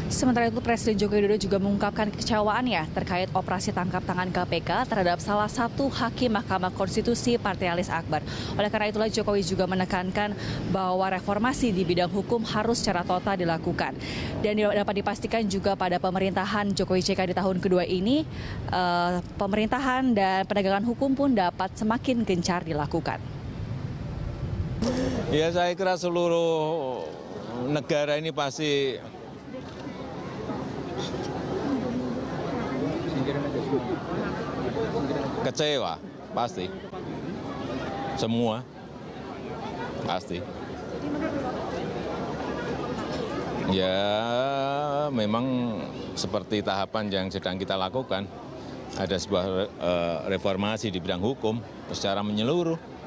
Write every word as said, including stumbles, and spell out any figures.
Sementara itu, Presiden Joko Widodo juga mengungkapkan kekecewaannya terkait operasi tangkap tangan K P K terhadap salah satu hakim Mahkamah Konstitusi Partai Alis Akbar. Oleh karena itulah Jokowi juga menekankan bahwa reformasi di bidang hukum harus secara total dilakukan. Dan dapat dipastikan juga pada pemerintahan Jokowi J K di tahun kedua ini, eh, pemerintahan dan penegakan hukum pun dapat semakin gencar dilakukan. Ya, saya kira seluruh negara ini pasti kecewa, pasti. Semua, pasti. Ya, memang seperti tahapan yang sedang kita lakukan. Ada sebuah uh, reformasi di bidang hukum secara menyeluruh.